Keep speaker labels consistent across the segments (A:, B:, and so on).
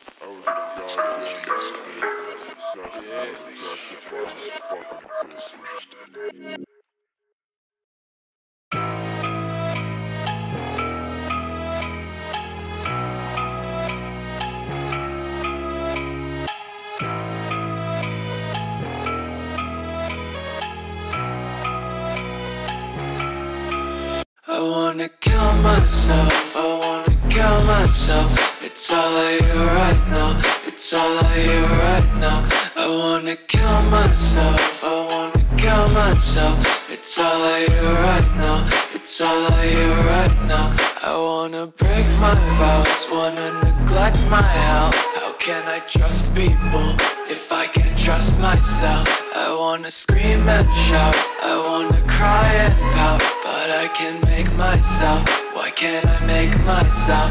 A: I was a goddamn mistake and successfully objectifying my fucking existence.
B: I wanna kill myself, I wanna kill myself. It's all I hear right now, it's all I hear right now. I wanna kill myself, I wanna kill myself. It's all I hear right now, it's all I hear right now. I wanna break my vows, wanna neglect my health. How can I trust people if I can't trust myself? I wanna scream and shout, I wanna cry and pout, but I can't make myself. Why can't I make myself?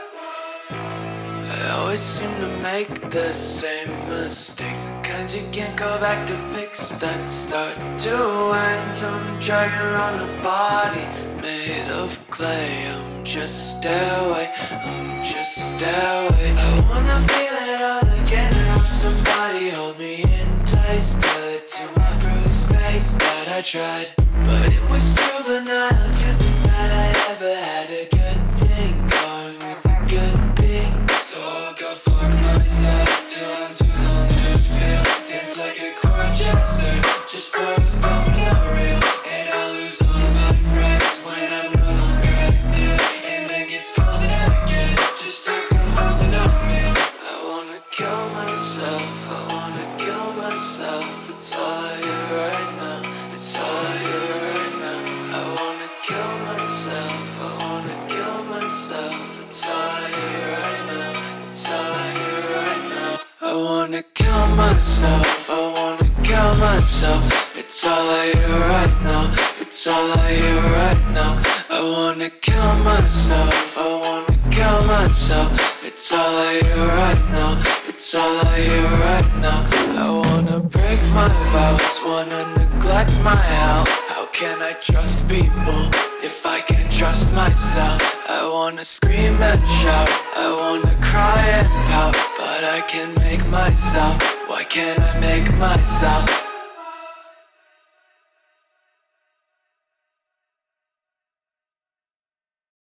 B: I always seem to make the same mistakes, the kinds you can't go back to fix, that start to end. I'm dragging around a body made of clay. I'm just stairway, I'm just stairway. I wanna feel it all again and have somebody hold me in place. Tell it to my bruised face that I tried, but it was juvenile to think that I ever had a good thing going with a good being. So I'll go fuck myself till I'm too long to feel. Dance like a court jester, just for a fun but not real. And I'll lose all of my friends when I'm no longer active, and then get scolded again just to come home to no meal. I wanna kill myself, I wanna kill myself. It's all I hear right now, it's all I hear right now. I wanna kill myself, I wanna kill myself. It's all I hear right now, it's all I hear right now. I wanna kill myself, I wanna kill myself. It's all I hear right now, it's all I hear right now. I wanna kill myself, I wanna kill myself. It's all I hear right now, it's all I hear right now. I wanna break my vows, wanna neglect my health. How can I trust people if I can't trust myself? I wanna scream and shout, I wanna cry and pout, but I can't make myself. Why can't I make myself?